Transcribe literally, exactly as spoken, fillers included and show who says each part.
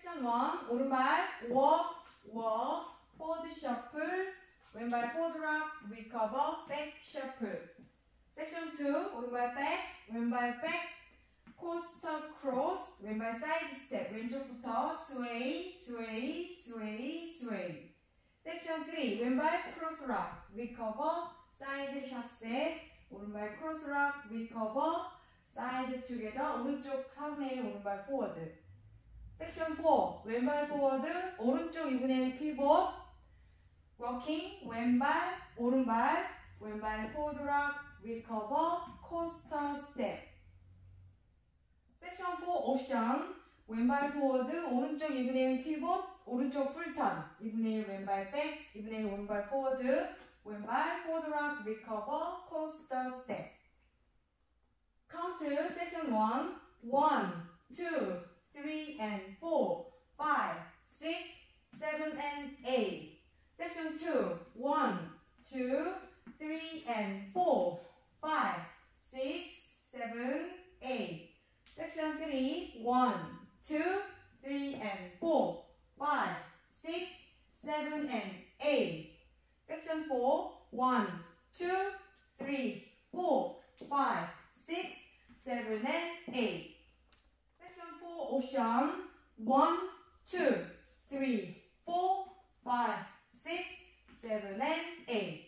Speaker 1: Section one, 오른발 walk, walk, forward shuffle, 왼발 forward rock, recover, back shuffle. Section two, 오른발 back, 왼발 back, coaster cross, 왼발 side step, 왼쪽부터 sway, sway, sway, sway. Section three, 왼발 cross rock, recover, side chasse, 오른발 cross rock, recover, side together, 오른쪽 삼 분의 일 오른발 forward. Section four, 왼발 forward, 오른쪽 이분의 일 pivot, rocking, 왼발, 오른발, 왼발 forward rock, recover, coaster step. Section four, option, 왼발 forward, 오른쪽 이분의 일 pivot, 오른쪽 full turn, 이분의 일 왼발 back, 이분의 일 오른발 forward, 왼발 forward rock, recover, coaster step. Count section one, one, two, three and four, five, six, seven and eight. Section two, one, two, three and four, five, six, seven, eight. Section three, one, two, three and four, five, six, seven and eight. Section four, one, two, three, four, five, six, seven and eight. Section four, option one, two, three, four, five, six, seven and eight.